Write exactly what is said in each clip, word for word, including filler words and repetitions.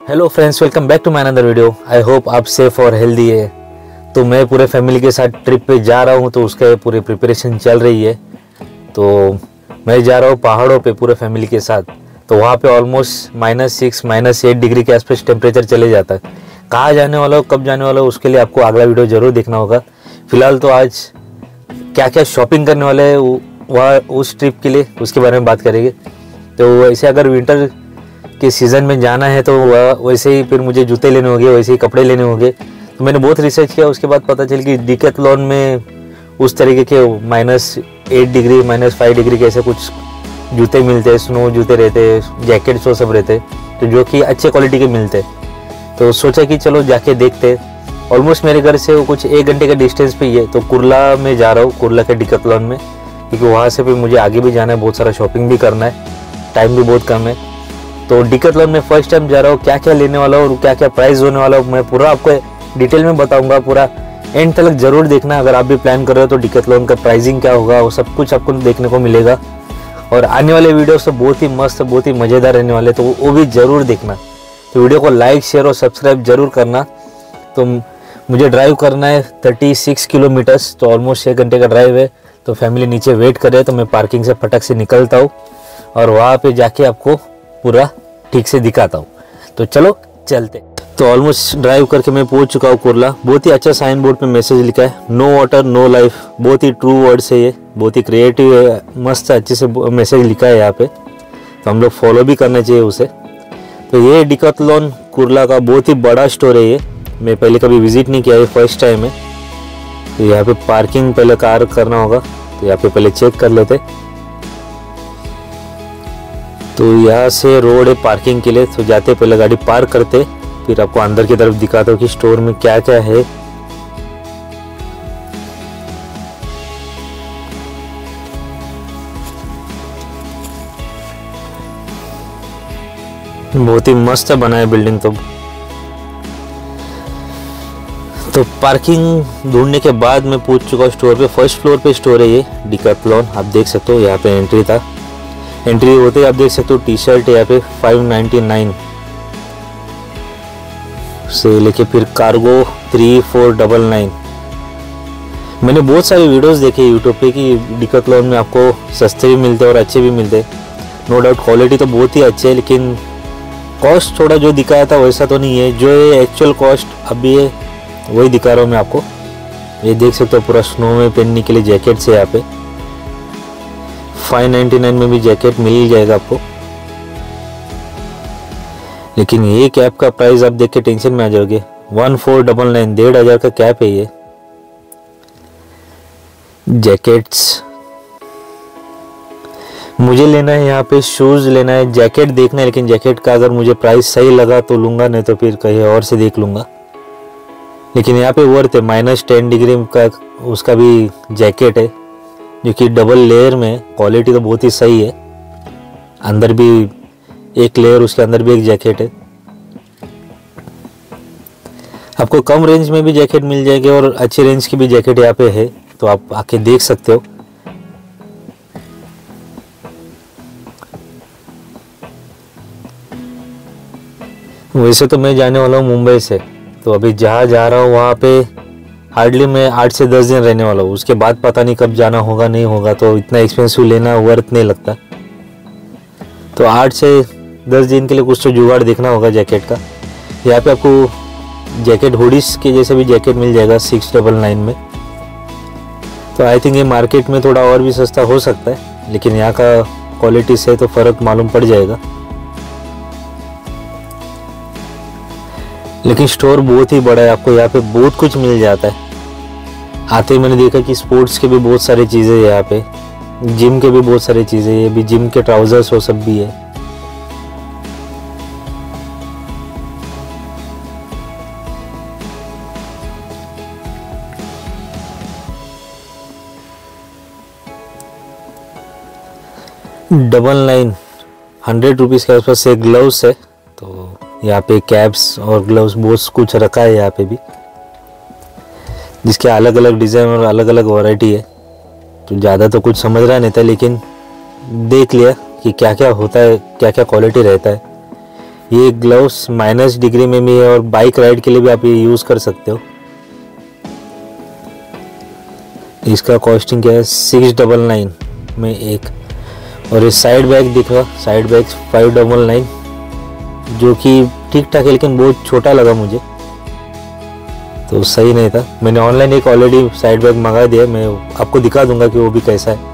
Hello friends, welcome back to my another video. I hope आप safe और healthy है। तो मैं पूरे फैमिली के साथ ट्रिप पे जा रहा हूँ, तो उसका पूरी प्रिपरेशन चल रही है। तो मैं जा रहा हूँ पहाड़ों पे पूरे फैमिली के साथ। तो वहाँ पे almost minus six minus eight degree के आसपास टेम्परेचर चले जाता है। कहाँ जाने वाला हो, कब जाने वाला हो, उसके लिए आपको अगला वीडियो ज़रूर देखना होगा। फिलहाल तो आज क्या क्या शॉपिंग करने वाले हैं वह उस ट्रिप के लिए, उसके बारे में बात करेंगे। तो ऐसे अगर विंटर के सीज़न में जाना है तो वैसे ही फिर मुझे जूते लेने होंगे, वैसे ही कपड़े लेने होंगे। तो मैंने बहुत रिसर्च किया, उसके बाद पता चल कि डिकैथलॉन में उस तरीके के minus eight degree minus five degree के ऐसे कुछ जूते मिलते हैं, स्नो जूते रहते हैं, जैकेट्स वो सब रहते हैं, तो जो कि अच्छे क्वालिटी के मिलते हैं। तो सोचा कि चलो जाके देखते। ऑलमोस्ट मेरे घर से वो कुछ एक घंटे का डिस्टेंस पे ही है। तो कुर्ला में जा रहा हूँ, कुर्ला के डिकैथलॉन में, क्योंकि वहाँ से फिर मुझे आगे भी जाना है, बहुत सारा शॉपिंग भी करना है, टाइम भी बहुत कम है। तो डिकैथलॉन में फर्स्ट टाइम जा रहा हूँ, क्या क्या लेने वाला हूँ और क्या क्या प्राइस होने वाला हूँ मैं पूरा आपको डिटेल में बताऊंगा। पूरा एंड तक जरूर देखना। अगर आप भी प्लान कर रहे हो तो डिकैथलॉन का प्राइसिंग क्या होगा वो सब कुछ आपको देखने को मिलेगा। और आने वाले वीडियो सब बहुत ही मस्त, बहुत ही मज़ेदार रहने वाले, तो वो भी ज़रूर देखना। तो वीडियो को लाइक शेयर और सब्सक्राइब जरूर करना। तो मुझे ड्राइव करना है थर्टी सिक्स किलोमीटर्स, तो ऑलमोस्ट एक घंटे का ड्राइव है। तो फैमिली नीचे वेट करे, तो मैं पार्किंग से फटक से निकलता हूँ और वहाँ पे जाके आपको पूरा ठीक से दिखाता हूँ। तो चलो चलते। तो ऑलमोस्ट ड्राइव करके मैं पहुँच चुका हूँ कुर्ला। बहुत ही अच्छा साइन बोर्ड पे मैसेज लिखा है, नो वाटर नो लाइफ। बहुत ही ट्रू वर्ड्स है ये, बहुत ही क्रिएटिव है, मस्त अच्छे से मैसेज लिखा है यहाँ पे। तो हम लोग फॉलो भी करना चाहिए उसे। तो ये डिकैथलॉन कुर्ला का बहुत ही बड़ा स्टोर है ये। मैं पहले कभी विजिट नहीं किया, ये फर्स्ट टाइम है। तो यहाँ पे पार्किंग पहले कार करना होगा, तो यहाँ पे पहले चेक कर लेते। तो यहाँ से रोड है पार्किंग के लिए, तो जाते पहले गाड़ी पार्क करते, फिर आपको अंदर की तरफ दिखाता हूँ कि स्टोर में क्या क्या है। बहुत ही मस्त बना है बिल्डिंग। तो तो पार्किंग ढूंढने के बाद मैं पूछ चुका स्टोर पे। फर्स्ट फ्लोर पे स्टोर है ये डिकैथलॉन, आप देख सकते हो। यहाँ पे एंट्री था, एंट्री होते ही आप देख सकते हो टी शर्ट यहाँ पे फाइव नाइन्टी नाइन से लेके फिर cargo three four double nine. मैंने बहुत सारे वीडियोस देखे यूट्यूब पे कि डिकैथलॉन में आपको सस्ते भी मिलते हैं और अच्छे भी मिलते हैं। नो डाउट क्वालिटी तो बहुत ही अच्छी है, लेकिन कॉस्ट थोड़ा जो दिखाया था वैसा तो नहीं है। जो ये एक्चुअल कॉस्ट अभी है वही दिखा रहा हूँ मैं आपको। ये देख सकते हो पूरा स्नो में पहनने के लिए जैकेट्स है यहाँ पे। फाइव नाइन्टी नाइन में भी जैकेट मिल जाएगा आपको। लेकिन ये कैप का प्राइस आप देख के टेंशन में आ जाओगे। वन फोर डबल नाइन डेढ़ हजार का कैप है ये। जैकेट्स मुझे लेना है, यहाँ पे शूज लेना है, जैकेट देखना है। लेकिन जैकेट का अगर मुझे प्राइस सही लगा तो लूंगा, नहीं तो फिर कहीं और से देख लूंगा। लेकिन यहाँ पे वर्थ है, माइनस टेन डिग्री का उसका भी जैकेट है, जो कि डबल लेयर में। क्वालिटी तो बहुत ही सही है। अंदर भी एक लेयर, उसके अंदर भी एक जैकेट है। आपको कम रेंज में भी जैकेट मिल जाएगी और अच्छी रेंज की भी जैकेट यहाँ पे है, तो आप आके देख सकते हो। वैसे तो मैं जाने वाला हूँ मुंबई से, तो अभी जहाँ जा रहा हूँ वहाँ पे हार्डली मैं आठ से दस दिन रहने वाला हूँ। उसके बाद पता नहीं कब जाना होगा नहीं होगा, तो इतना एक्सपेंसिव लेना वर्थ नहीं लगता। तो आठ से दस दिन के लिए कुछ तो जुगाड़ देखना होगा जैकेट का। यहाँ पे आपको जैकेट हुडीज के जैसे भी जैकेट मिल जाएगा सिक्स डबल नाइन में। तो आई थिंक ये मार्केट में थोड़ा और भी सस्ता हो सकता है, लेकिन यहाँ का क्वालिटी से तो फ़र्क मालूम पड़ जाएगा। लेकिन स्टोर बहुत ही बड़ा है, आपको यहाँ पे बहुत कुछ मिल जाता है। आते ही मैंने देखा कि स्पोर्ट्स के भी बहुत सारी चीज़ें यहाँ पे, जिम के भी बहुत सारी चीज़ें, ये भी जिम के ट्राउजर्स वो सब भी है। डबल नाइन हंड्रेड रुपीज़ के आसपास से ग्लव्स है। तो यहाँ पे कैप्स और ग्लव्स बहुत कुछ रखा है यहाँ पे भी, जिसके अलग अलग डिज़ाइन और अलग अलग वैरायटी है। तो ज़्यादा तो कुछ समझ रहा नहीं था, लेकिन देख लिया कि क्या क्या होता है, क्या क्या क्वालिटी रहता है। ये ग्लव्स माइनस डिग्री में भी है और बाइक राइड के लिए भी आप ये यूज़ कर सकते हो। इसका कॉस्टिंग क्या है, सिक्स डबल नाइन में एक। और ये साइड बैग दिख रहा, side bag five double nine, जो कि ठीक ठाक है लेकिन बहुत छोटा लगा मुझे, तो सही नहीं था। मैंने ऑनलाइन एक ऑलरेडी साइड बैग मंगा दिया, मैं आपको दिखा दूंगा कि वो भी कैसा है।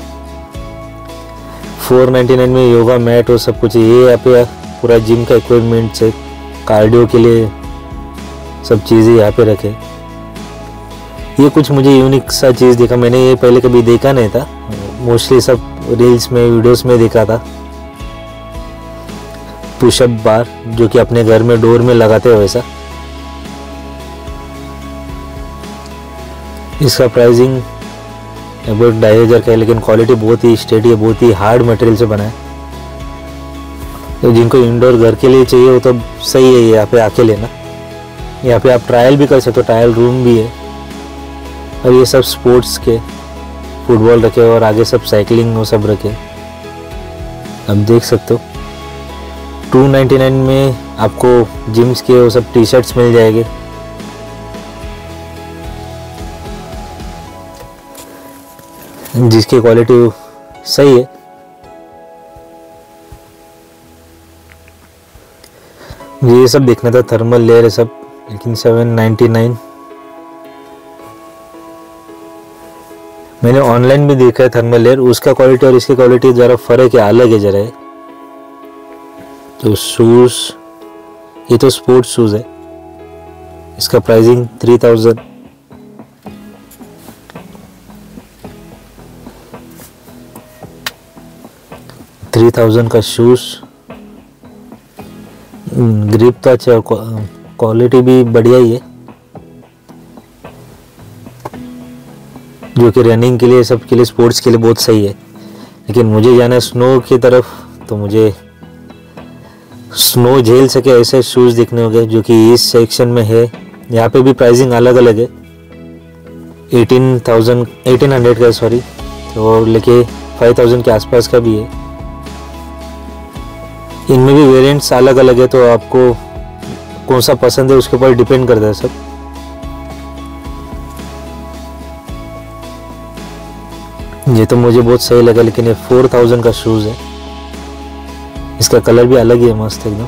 फोर नाइन्टी नाइन में योगा मैट और सब कुछ। ये यहाँ पे पूरा जिम का इक्विपमेंट से कार्डियो के लिए सब चीज़ें यहाँ पे रखे। ये कुछ मुझे यूनिक सा चीज़ देखा, मैंने ये पहले कभी देखा नहीं था, मोस्टली सब रील्स में वीडियोस में देखा था। पुशअप बार, जो कि अपने घर में डोर में लगाते हैं वैसा। इसका प्राइसिंग अबाउट ढाई हज़ार का है, लेकिन क्वालिटी बहुत ही स्टेडी है, बहुत ही हार्ड मटेरियल से बना है। तो जिनको इंडोर घर के लिए चाहिए वो तो सही है, यहाँ पे आके लेना। यहाँ पे आप ट्रायल भी कर सकते हो, ट्रायल रूम भी है। और ये सब स्पोर्ट्स के फुटबॉल रखे और आगे सब साइकिलिंग वो सब रखे, आप देख सकते हो। टू नाइन्टी नाइन में आपको जिम्स के वो सब टी शर्ट्स मिल जाएंगे। जिसकी क्वालिटी सही है। ये सब देखना था, थर्मल लेयर है सब, लेकिन सेवन नाइन्टी नाइन। मैंने ऑनलाइन भी देखा है थर्मल लेयर, उसका क्वालिटी और इसकी क्वालिटी ज़रा फर्क है, अलग है ज़रा है। तो शूज़, ये तो स्पोर्ट्स शूज़ है, इसका pricing three thousand. Three thousand का शूज़। ग्रिप तो अच्छा, क्वालिटी भी बढ़िया ही है, जो कि रनिंग के लिए, सब के लिए, स्पोर्ट्स के लिए बहुत सही है। लेकिन मुझे जाना है स्नो की तरफ, तो मुझे स्नो झेल सके ऐसे शूज़ देखने होंगे, जो कि इस सेक्शन में है। यहाँ पे भी प्राइसिंग अलग अलग है, एटीन थाउजेंड एटीन हंड्रेड का सॉरी, और लेके फाइव थाउजेंड के आसपास का भी है। इनमें भी वेरिएंट्स अलग अलग है, तो आपको कौन सा पसंद है उसके ऊपर डिपेंड करता है सब। ये तो मुझे बहुत सही लगा, लेकिन ये फोर थाउजेंड का शूज़ है। इसका कलर भी अलग ही है, मस्त एकदम।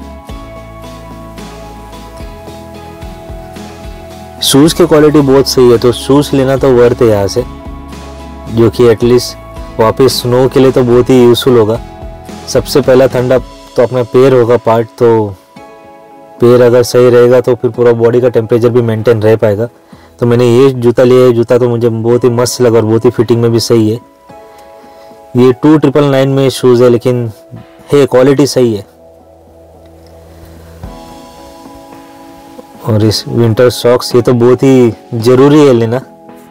शूज़ की क्वालिटी बहुत सही है, तो शूज़ लेना तो वर्थ है यहाँ से, जो कि एटलीस्ट वापस स्नो के लिए तो बहुत ही यूज़फुल होगा। सबसे पहला ठंडा तो अपना पैर होगा पार्ट, तो पैर अगर सही रहेगा तो फिर पूरा बॉडी का टेम्परेचर भी मेंटेन रह पाएगा। तो मैंने ये जूता लिया है, जूता तो मुझे बहुत ही मस्त लगा और बहुत ही फिटिंग में भी सही है। ये टू ट्रिपल नाइन में शूज़ है, लेकिन है क्वालिटी सही है। और इस विंटर सॉक्स, ये तो बहुत ही ज़रूरी है लेना।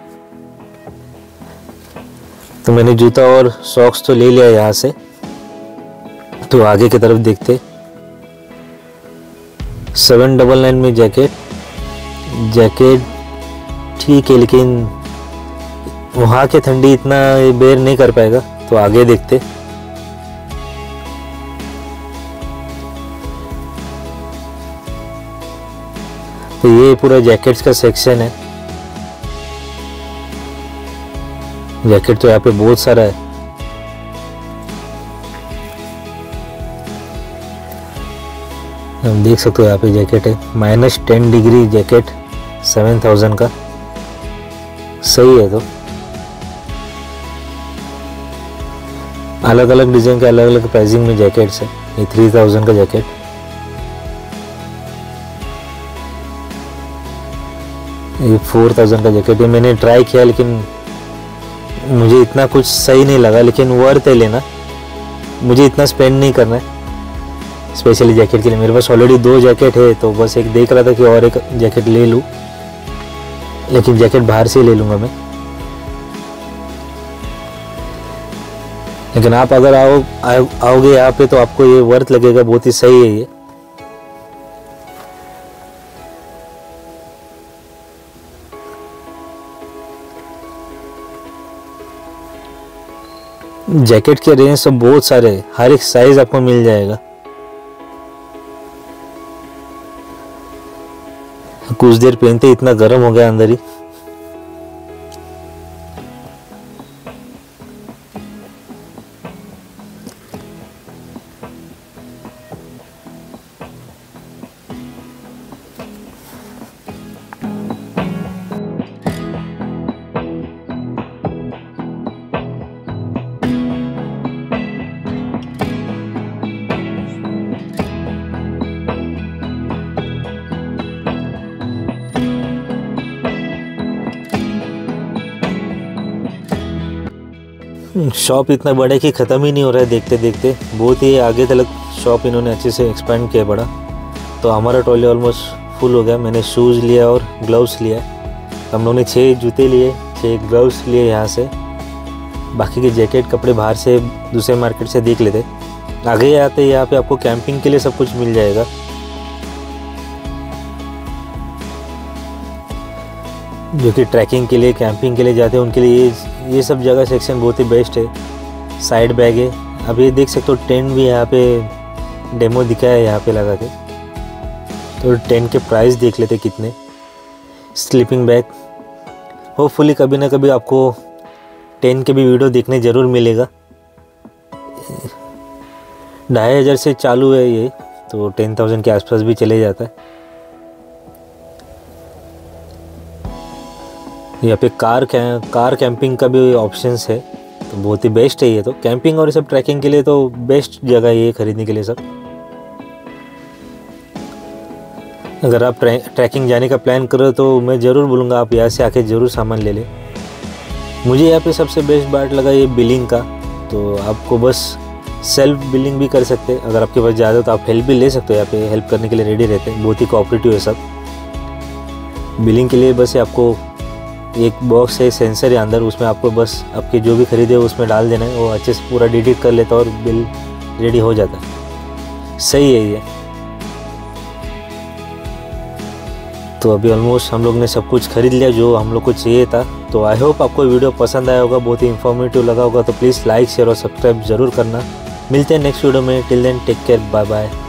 तो मैंने जूता और सॉक्स तो ले लिया यहाँ से। तो आगे की तरफ देखते, सेवन डबल नाइन में जैकेट। जैकेट ठीक है, लेकिन वहाँ के ठंडी इतना बेयर नहीं कर पाएगा, तो आगे देखते। तो ये पूरा जैकेट्स का सेक्शन है। जैकेट तो यहाँ पे बहुत सारा है। हम देख सकते हो यहाँ पे जैकेट है, minus ten degree jacket, seven thousand का, सही है। तो अलग अलग डिजाइन के अलग अलग प्राइसिंग में जैकेट्स है। ये थ्री थाउजेंड का जैकेट, ये फोर थाउजेंड का जैकेट। ये मैंने ट्राई किया, लेकिन मुझे इतना कुछ सही नहीं लगा, लेकिन वर्थ है लेना। मुझे इतना स्पेंड नहीं करना है स्पेशली जैकेट के लिए। मेरे पास ऑलरेडी दो जैकेट है, तो बस एक देख रहा था कि और एक जैकेट ले लूँ, लेकिन जैकेट बाहर से ले लूँगा मैं। लेकिन आप अगर आओ आओगे यहाँ पे, तो आपको ये वर्थ लगेगा, बहुत ही सही है ये। जैकेट के रेंज सब बहुत सारे हैं, हर एक साइज आपको मिल जाएगा। कुछ देर पहनते इतना गर्म हो गया अंदर ही। शॉप इतना बड़ा है कि ख़त्म ही नहीं हो रहा है देखते देखते। बहुत ही आगे तक शॉप इन्होंने अच्छे से एक्सपेंड किया बड़ा। तो हमारा ट्रॉली ऑलमोस्ट फुल हो गया। मैंने शूज़ लिया और ग्लव्स लिया। हम लोगों ने छः जूते लिए, छः ग्लव्स लिए यहाँ से। बाकी के जैकेट कपड़े बाहर से दूसरे मार्केट से देख लेते। आगे आते यहाँ पे आपको कैंपिंग के लिए सब कुछ मिल जाएगा। जो कि ट्रैकिंग के लिए, कैंपिंग के लिए जाते हैं उनके लिए ये ये सब जगह सेक्शन बहुत ही बेस्ट है। साइड बैग है। अब ये देख सकते हो टेंट भी यहाँ पे डेमो दिखा है यहाँ पे लगा के। तो टेंट के प्राइस देख लेते कितने। स्लीपिंग बैग, होपफुली कभी ना कभी आपको टेंट के भी वीडियो देखने ज़रूर मिलेगा। ढाई हज़ार से चालू है ये, तो टेन थाउजेंड के आसपास भी चले जाता है। यहाँ पे कार कार कैंपिंग का भी ऑप्शंस है, तो बहुत ही बेस्ट है ये। तो कैंपिंग और सब ट्रैकिंग के लिए तो बेस्ट जगह है ये खरीदने के लिए सब। अगर आप ट्रैकिंग जाने का प्लान करो तो मैं ज़रूर बोलूँगा आप यहाँ से आके ज़रूर सामान ले लें। मुझे यहाँ पे सबसे बेस्ट बात लगा ये बिलिंग का। तो आपको बस सेल्फ बिलिंग भी कर सकते हैं। अगर आपके पास ज़्यादा तो आप हेल्प भी ले सकते हो। यहाँ पे हेल्प करने के लिए रेडी रहते हैं। बहुत ही कोऑपरेटिव है सब। बिलिंग के लिए बस आपको एक बॉक्स है, सेंसर है अंदर, उसमें आपको बस आपके जो भी खरीदे उसमें डाल देना है। वो अच्छे से पूरा डिटेक्ट कर लेता है और बिल रेडी हो जाता है। सही है ये। तो अभी ऑलमोस्ट हम लोग ने सब कुछ खरीद लिया जो हम लोग को चाहिए था। तो आई होप आपको वीडियो पसंद आया होगा, बहुत ही इन्फॉर्मेटिव लगा होगा। तो प्लीज़ लाइक शेयर और सब्सक्राइब ज़रूर करना। मिलते हैं नेक्स्ट वीडियो में। Till then take care, bye bye.